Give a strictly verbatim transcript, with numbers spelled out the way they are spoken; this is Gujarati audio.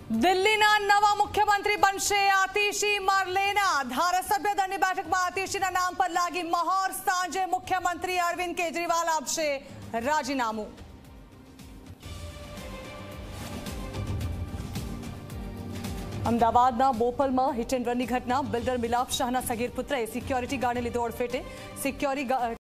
દિલ્હીના નવા મુખ્યમંત્રી બનશે આતિશી મરલેના। ધારાસભ્ય દળની બેઠકમાં આતિશીના નામ પર લાગી મહોર। સાંજે મુખ્યમંત્રી અરવિંદ કેજરીવાલ આપશે રાજીનામું। અમદાવાદના બોપલમાં હિટ એન્ડ રનની ઘટના। બિલ્ડર મિલાપ શાહના સગીર પુત્રએ સિક્યોરિટી ગાર્ડને લીધો અડફેટે। સિક્યોરિટી